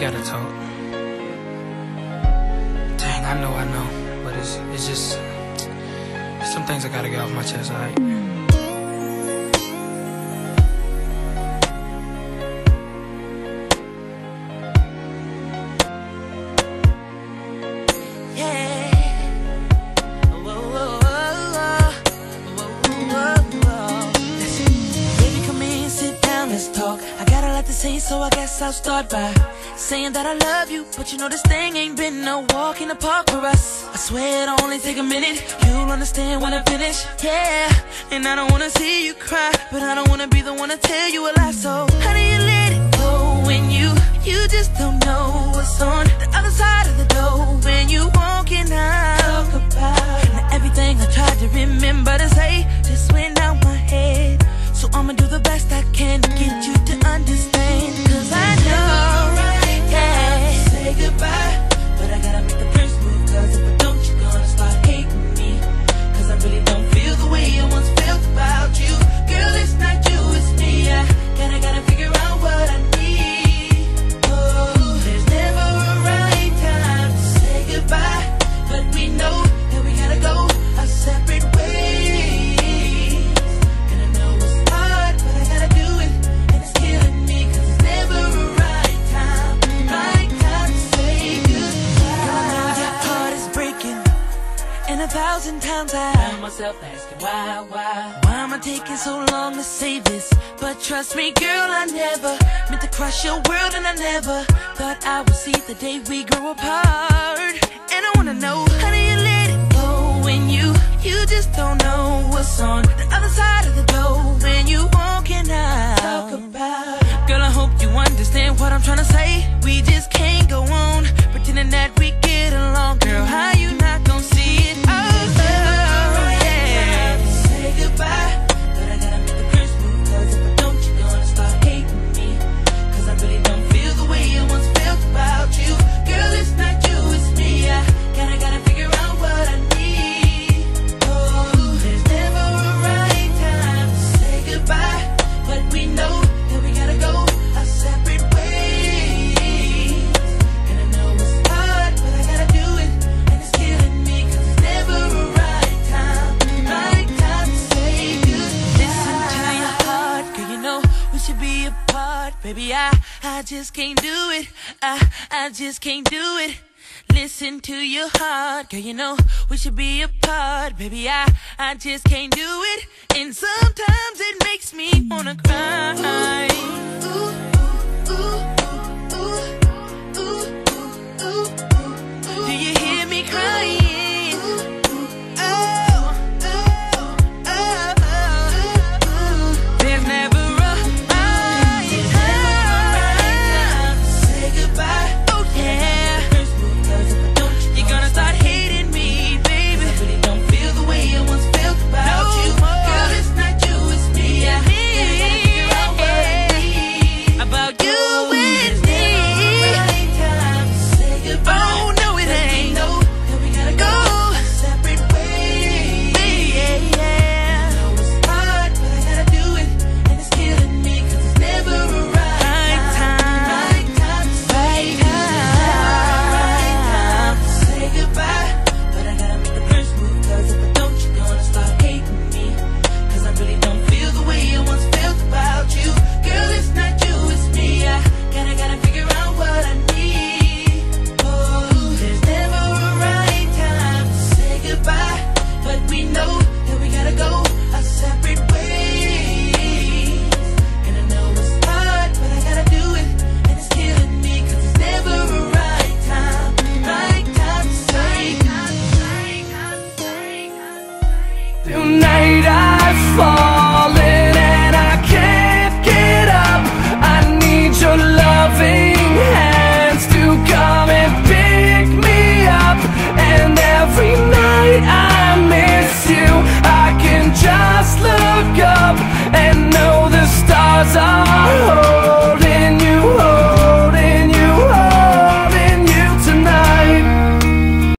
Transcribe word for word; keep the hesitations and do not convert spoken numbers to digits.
gotta talk. Dang, I know, I know, but it's it's just some things I gotta get off my chest, alright? So I guess I'll start by saying that I love you, but you know this thing ain't been no walk in the park for us. I swear it'll only take a minute, you'll understand when I finish, yeah. And I don't wanna see you cry, but I don't wanna be the one to tell you a lie. So how do you let it go when you, you just don't know what's on the other side of the door when you walking out? Talk about now everything I tried to remember to say just went out my head. So I'ma do the best I can to get you to understand. Cause I know, yeah, say goodbye, but I gotta make the first move. Cause if I don't, you're gonna start hating me. Cause I really don't feel the way I once felt about you. Girl, it's not you, it's me. I gotta, gotta figure out what I need. Oh, there's never a right time to say goodbye, but we know that we gotta go our separate ways. A thousand times I found myself asking why, why Why am I taking so long to say this? But trust me girl, I never meant to crush your world, and I never thought I would see the day we grow apart. And I wanna know, how do you let it go when you, you just don't know what's on the other side of the door when you walking out? Talk about, girl, I hope you understand what I'm trying to say. We just can't go on pretending that we get along. Girl, how you not gonna see it? Goodbye, but I gotta make the first move. Cause if I don't, you're gonna start hating me. Cause I really don't feel the way I once felt about you. Girl, it's not you, it's me. I gotta, gotta figure out what I need. Oh, there's never a right time to say goodbye, but we know that we gotta go our separate ways. And I know it's hard, but I gotta do it. And it's killing me, cause it's never a right time. Right time to say goodbye. Listen to your heart, girl, you know we should be apart. Baby, I, I just can't do it. I, I just can't do it. Listen to your heart, girl, you know we should be apart. Baby, I, I just can't do it. And sometimes it makes me wanna cry. Ooh, ooh, ooh, ooh, ooh, ooh, ooh, ooh, ooh. Do you hear me crying?